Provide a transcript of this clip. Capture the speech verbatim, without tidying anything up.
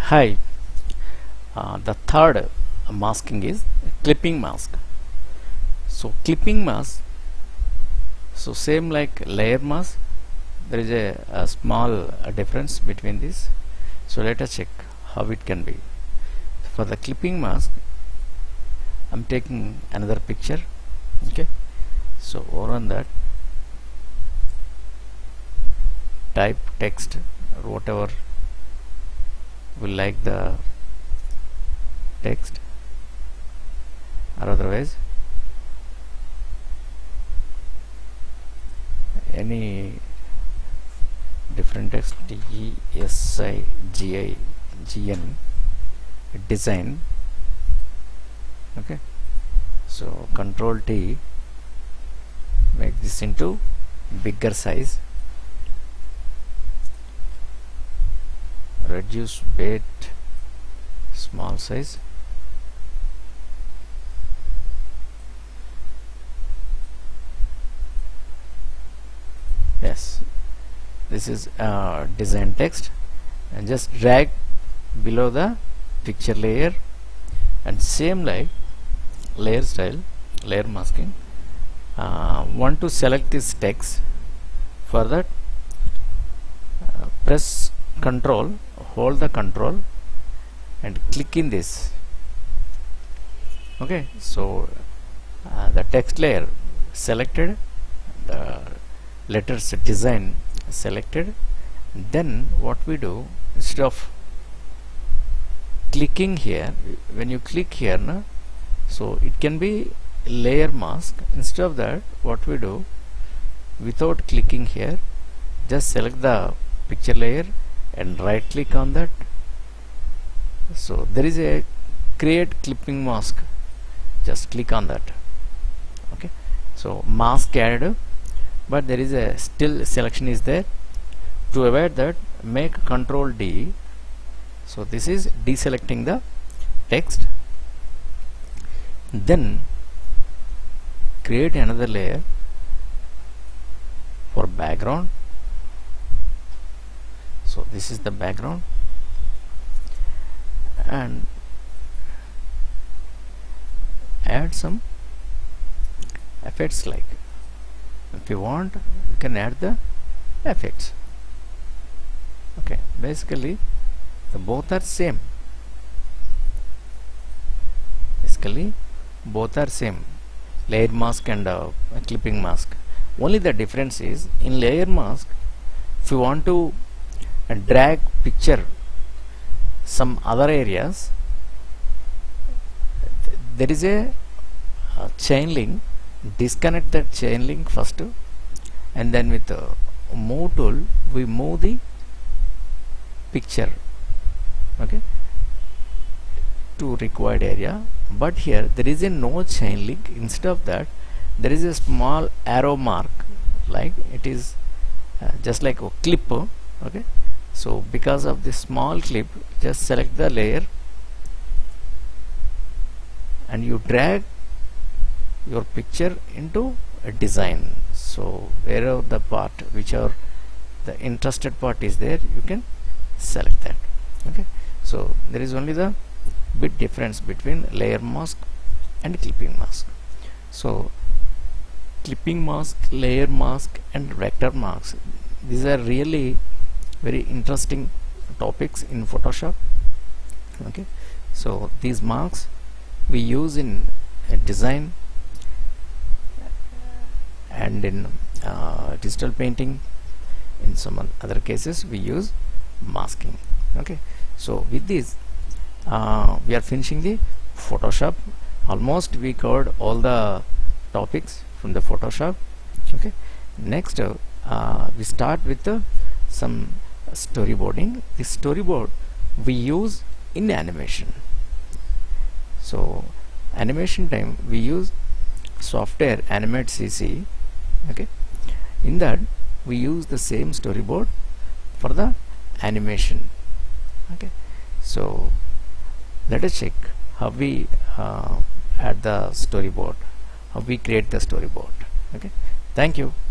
Hi, uh, the third masking is clipping mask. So clipping mask, so same like layer mask, there is a, a small uh, difference between this. So let us check how it can be. For the clipping mask, I'm taking another picture. Okay, so over on that, type text or whatever we like the text, or otherwise any different text, D E S I G I G N, design. Okay, so control T, make this into bigger size, reduce weight, small size, yes, this is uh, design text, and just drag below the picture layer, and same like layer style, layer masking, uh, want to select this text. For that, uh, press control, hold the control and click in this. Okay, so uh, the text layer selected, the letters design selected. Then what we do, instead of clicking here, when you click here na, so it can be layer mask. Instead of that, what we do, without clicking here, just select the picture layer and right click on that. So there is a create clipping mask, just click on that. Okay, so mask added, but there is a still selection is there. To avoid that, make control D. So this is deselecting the text. Then create another layer for background. So this is the background, and add some effects. Like if you want, you can add the effects. Okay, basically the both are same. Basically both are same, layer mask and uh, clipping mask. Only the difference is, in layer mask, if you want to uh, drag picture some other areas, th there is a uh, chain link. Disconnect that chain link first, and then with the uh, move tool we move the picture, okay, to required area. But here there is a no chain link. Instead of that, there is a small arrow mark, like it is uh, just like a clip. Okay, so because of this small clip, just select the layer and you drag your picture into a design. So wherever the part, whichever the interested part is there, you can select that. Okay, so there is only the bit difference between layer mask and clipping mask. So clipping mask, layer mask and vector masks, these are really very interesting topics in Photoshop. Okay, so these marks we use in uh, design and in uh, digital painting. In some other cases we use masking. Okay, so with this uh, we are finishing the Photoshop. Almost we covered all the topics from the Photoshop. Okay, next uh, uh, we start with uh, some storyboarding. This storyboard we use in animation. So animation time we use software Animate C C. Okay, in that we use the same storyboard for the animation. Okay, so let us check how we uh, add the storyboard, how we create the storyboard. Okay, thank you.